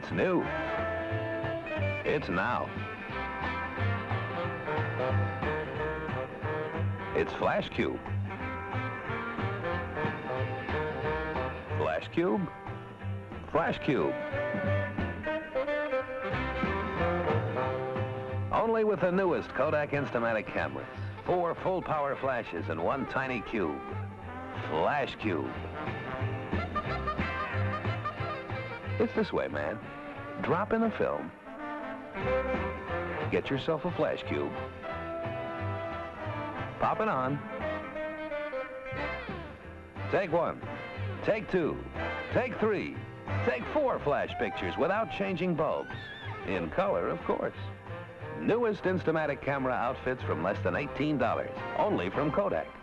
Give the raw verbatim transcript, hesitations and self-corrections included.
It's new. It's now. It's Flash Cube. Flash Cube? Flash Cube. Only with the newest Kodak Instamatic cameras. Four full-power flashes in one tiny cube. Flash Cube. It's this way, man. Drop in the film. Get yourself a Flash Cube. Pop it on. Take one. Take two. Take three. Take four flash pictures without changing bulbs. In color, of course. Newest Instamatic camera outfits from less than eighteen dollars. Only from Kodak.